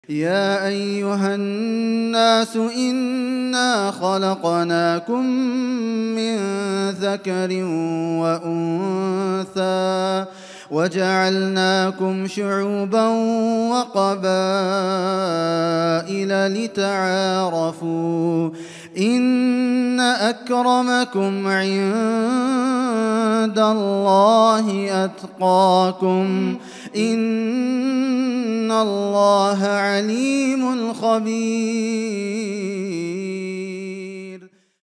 يا أيها الناس إنا خلقناكم من ذكر وأنثى وجعلناكم شعوبا وقبائل لتعارفوا إن أكرمكم عند الله أتقاكم إن الله عليم خبير.